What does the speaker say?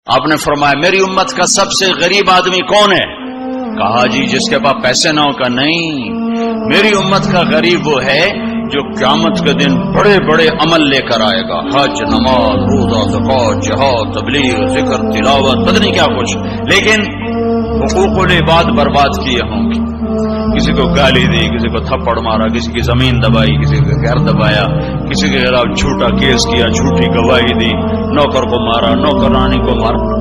आपने फरमाया मेरी उम्मत का सबसे गरीब आदमी कौन है? कहा जी जिसके पास पैसे ना हो। का नहीं, मेरी उम्मत का गरीब वो है जो क़यामत के दिन बड़े बड़े अमल लेकर आएगा, हज, नमाज, रोजा, ज़कात, जिहाद, तबलीग, जिक्र, तिलावत, पता नहीं क्या कुछ, लेकिन हुकूकुल इबाद बर्बाद किए होंगे। किसी को गाली दी, किसी को थप्पड़ मारा, किसी की जमीन दबाई, किसी का घर दबाया, किसी के खिलाफ झूठा केस किया, झूठी गवाही दी, नौकर को मारा, नौकरानी को मारा।